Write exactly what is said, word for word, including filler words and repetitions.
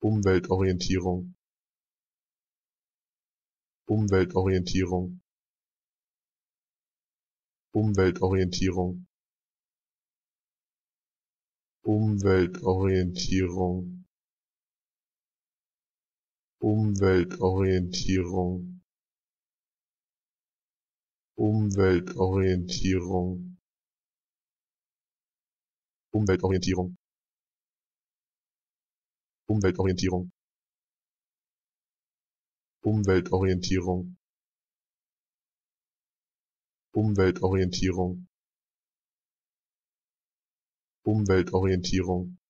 Umweltorientierung, Umweltorientierung, Umweltorientierung, Umweltorientierung, Umweltorientierung, Umweltorientierung, Umweltorientierung, Umweltorientierung, Umweltorientierung, Umweltorientierung, Umweltorientierung,